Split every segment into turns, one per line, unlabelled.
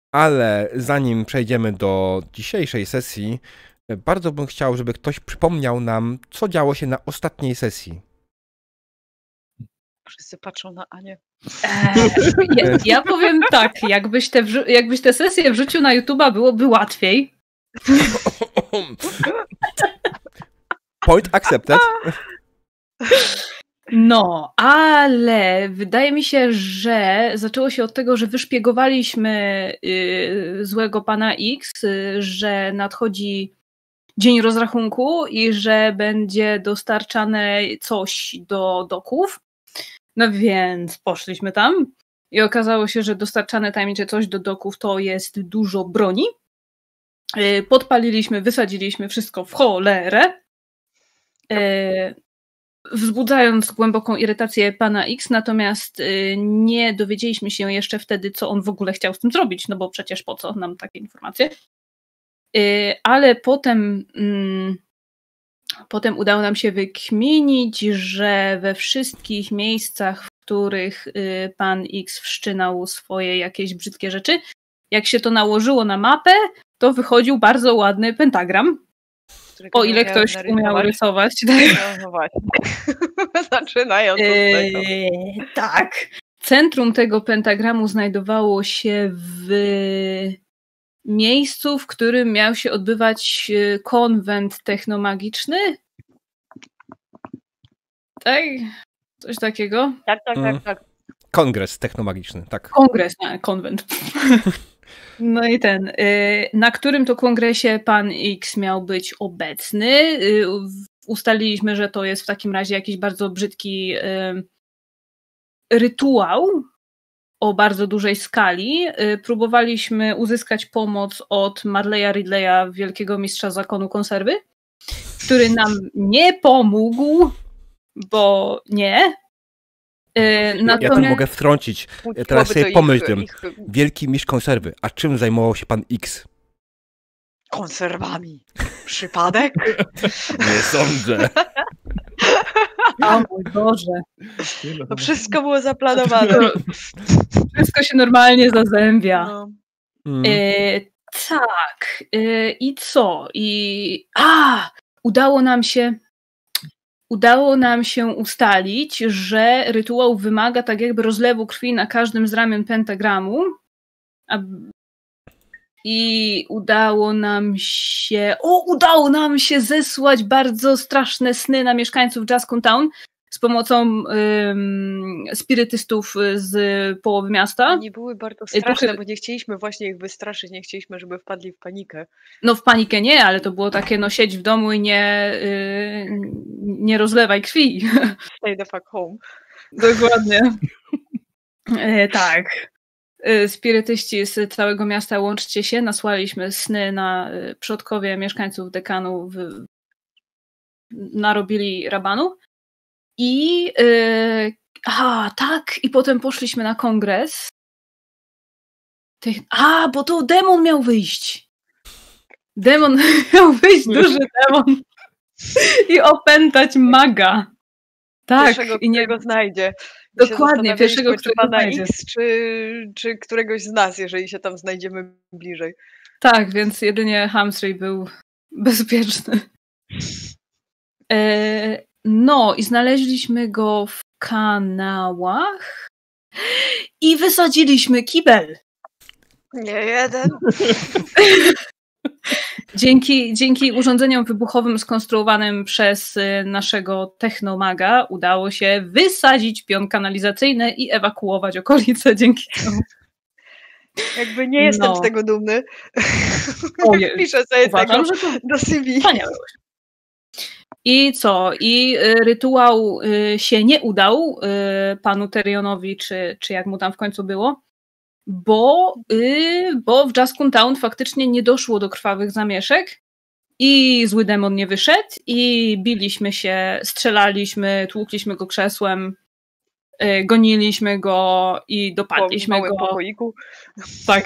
Ale zanim przejdziemy do dzisiejszej sesji, bardzo bym chciał, żeby ktoś przypomniał nam, co działo się na ostatniej sesji.
Wszyscy patrzą na Anię.
Ja powiem tak, jakbyś te sesje wrzucił na YouTube'a, byłoby łatwiej.
Point accepted.
No, ale wydaje mi się, że zaczęło się od tego, że wyszpiegowaliśmy złego pana X, że nadchodzi dzień rozrachunku i że będzie dostarczane coś do doków. No więc poszliśmy tam i okazało się, że dostarczane tajemnicze coś do doków to jest dużo broni. Podpaliliśmy, wysadziliśmy wszystko w cholerę, wzbudzając głęboką irytację pana X, natomiast nie dowiedzieliśmy się jeszcze wtedy, co on w ogóle chciał z tym zrobić, no bo przecież po co nam takie informacje. Ale potem udało nam się wykminić, że we wszystkich miejscach, w których pan X wszczynał swoje jakieś brzydkie rzeczy, jak się to nałożyło na mapę, to wychodził bardzo ładny pentagram. O ile ktoś umiał rysować.
No właśnie. Zaczynając od tego.
Tak. Centrum tego pentagramu znajdowało się w miejscu, w którym miał się odbywać konwent technomagiczny. Tak? Coś takiego?
Tak.
Kongres technomagiczny, tak.
Kongres, nie, konwent. No i na którym to kongresie pan X miał być obecny. Ustaliliśmy, że to jest w takim razie jakiś bardzo brzydki rytuał o bardzo dużej skali. Próbowaliśmy uzyskać pomoc od Marleya Ridleya, wielkiego mistrza zakonu konserwy, który nam nie pomógł, bo nie.
Natomiast... Ja tam mogę wtrącić. Teraz sobie pomyślę. Wielki mistrz konserwy. A czym zajmował się pan X?
Konserwami. Przypadek?
Nie sądzę.
O mój Boże.
To wszystko było zaplanowane.
Wszystko się normalnie zazębia.
No.
Tak. I co? Udało nam się ustalić, że rytuał wymaga tak jakby rozlewu krwi na każdym z ramion pentagramu. I udało nam się zesłać bardzo straszne sny na mieszkańców Jascon Town z pomocą spirytystów z połowy miasta.
Oni były bardzo straszne, bo nie chcieliśmy właśnie ich wystraszyć, nie chcieliśmy, żeby wpadli w panikę.
No w panikę nie, ale to było takie, no siedź w domu i nie rozlewaj krwi.
Stay the fuck home.
Dokładnie. Tak. Spirytyści z całego miasta, łączcie się. Nasłaliśmy sny na przodkowie mieszkańców dekanu, narobili rabanu. I tak, i potem poszliśmy na kongres. Bo to demon miał wyjść. Demon miał wyjść, duży demon. I opętać maga. Tak.
Pierwszego, którego znajdzie.
Dokładnie, pierwszego, którego znajdzie.
X, czy któregoś z nas, jeżeli się tam znajdziemy bliżej.
Tak, więc jedynie Hamstray był bezpieczny. No i znaleźliśmy go w kanałach i wysadziliśmy kibel.
Nie jeden.
Dzięki urządzeniom wybuchowym skonstruowanym przez naszego technomaga udało się wysadzić pion kanalizacyjny i ewakuować okolice dzięki temu.
Jakby nie jestem z tego dumny. Piszę sobie
uważam,
tego
że to
do CV.
I co? I rytuał się nie udał panu Tyrionowi, czy jak mu tam w końcu było, bo w Jascon Town faktycznie nie doszło do krwawych zamieszek i zły demon nie wyszedł i biliśmy się, strzelaliśmy, tłukliśmy go krzesłem, goniliśmy go i dopadliśmy go.
Pokoiku.
Tak.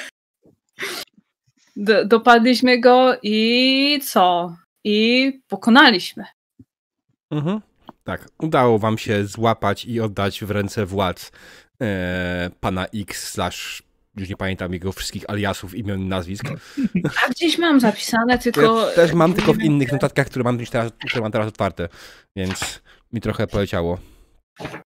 Dopadliśmy go i co? I pokonaliśmy.
Tak, udało wam się złapać i oddać w ręce władz pana X/ już nie pamiętam jego wszystkich aliasów, imion, nazwisk.
A gdzieś mam zapisane, tylko...
Ja też mam tylko w innych notatkach, które mam teraz otwarte, więc mi trochę poleciało.